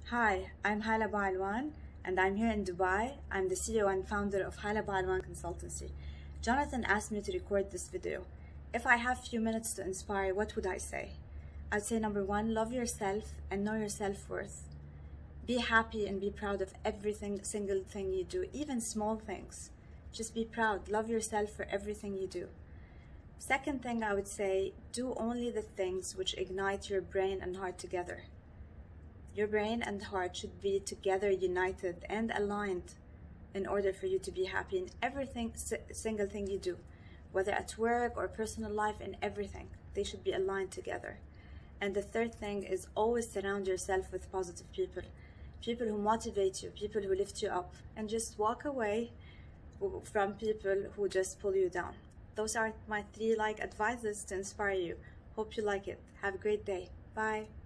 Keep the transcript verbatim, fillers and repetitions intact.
Hi, I'm Hala Bou Alwan, and I'm here in Dubai. I'm the C E O and founder of Hala Bou Alwan Consultancy. Jonathan asked me to record this video. If I have few minutes to inspire, what would I say? I'd say number one, love yourself and know your self-worth. Be happy and be proud of everything, single thing you do, even small things. Just be proud, love yourself for everything you do. Second thing I would say, do only the things which ignite your brain and heart together. Your brain and heart should be together, united and aligned in order for you to be happy in everything, single thing you do, whether at work or personal life, in everything. They should be aligned together. And the third thing is always surround yourself with positive people, people who motivate you, people who lift you up, and just walk away from people who just pull you down. Those are my three like advices to inspire you. Hope you like it. Have a great day. Bye.